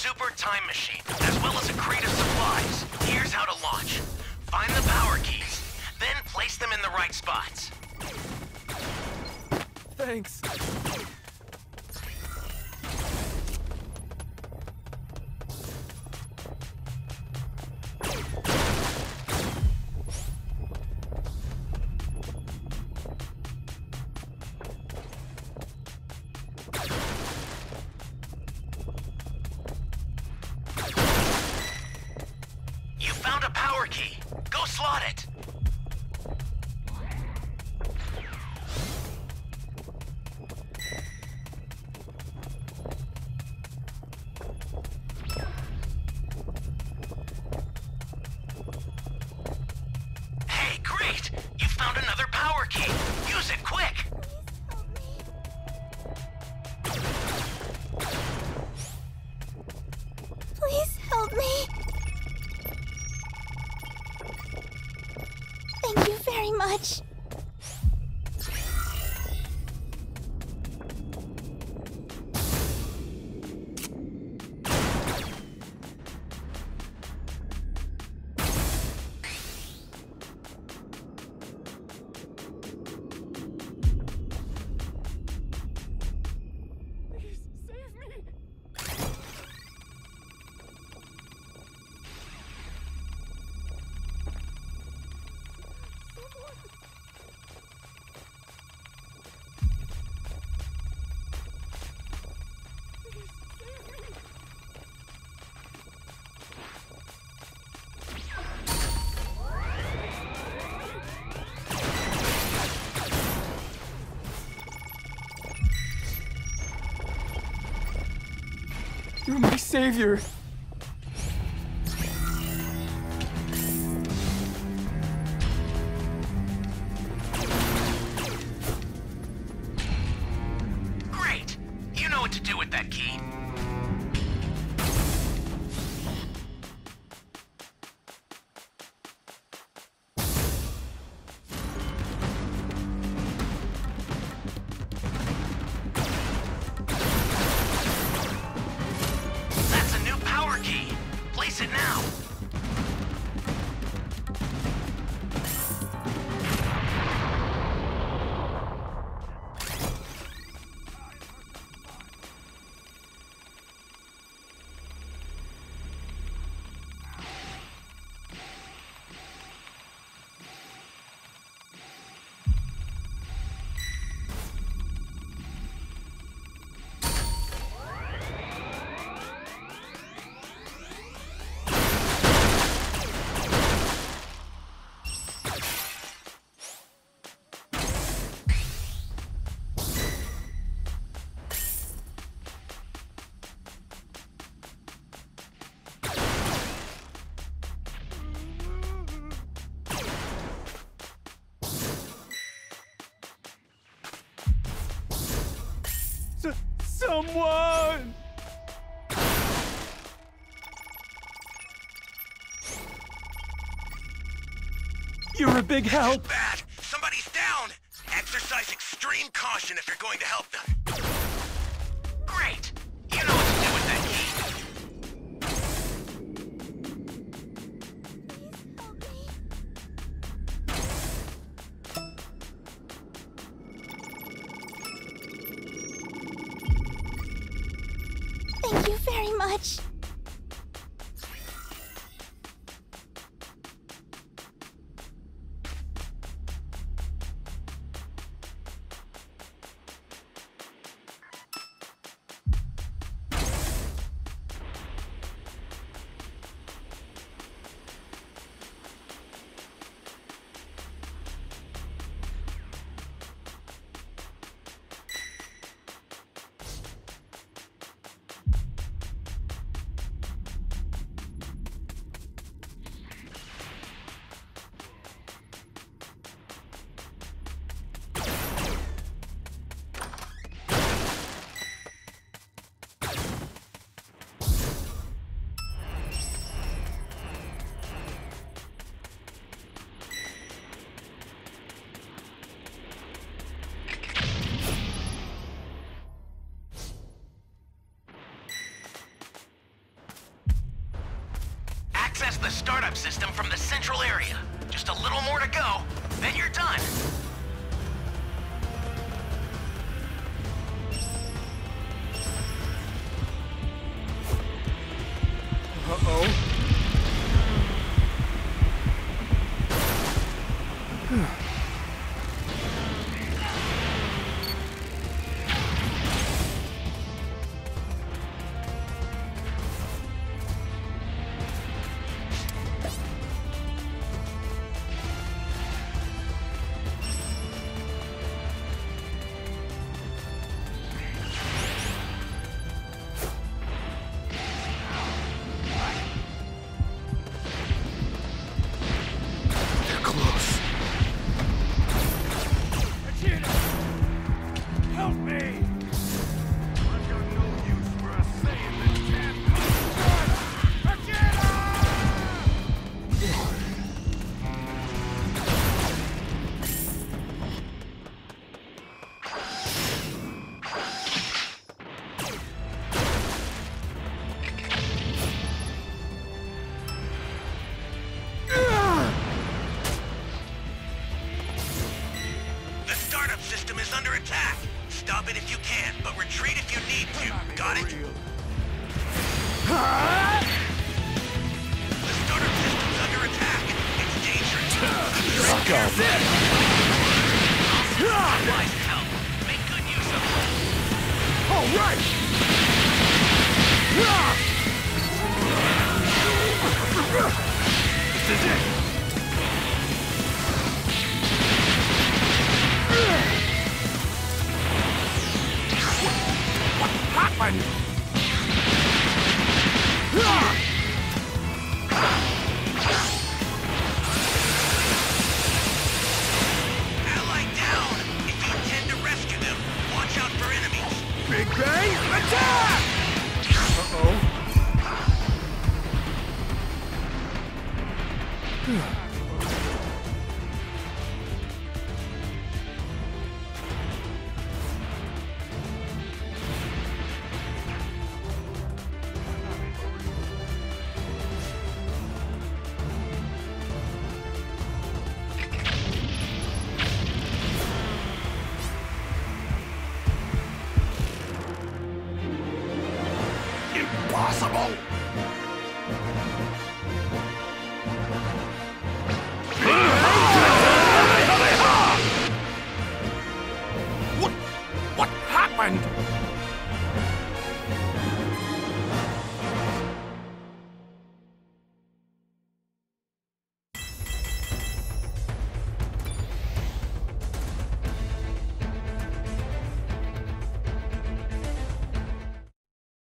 super time machine, as well as a crate of supplies. Here's how to launch. Find the power keys, then place them in the right spots. Thanks. You found a power key. Go slot it. Hey, great! You found another power key. Use it quick. Please help me. Thank you very much. Please save me. You're my savior. Great! You know what to do with that key. That's a new power key. Place it now. Someone! You're a big help. Bad! Somebody's down! Exercise extreme caution if you're going to help them. Great! You know what to do with that key. Thank you very much. the startup system from the central area. Just a little more to go, then you're done. Uh-oh. System is under attack. Stop it if you can, but retreat if you need to. Got it? The startup system's under attack. It's dangerous. Fuck off. Supplies help. Make good use of them. All right. This is it. Happened? Ally down! If you intend to rescue them, watch out for enemies. Big Bang, attack! Uh-oh. Impossible! What happened?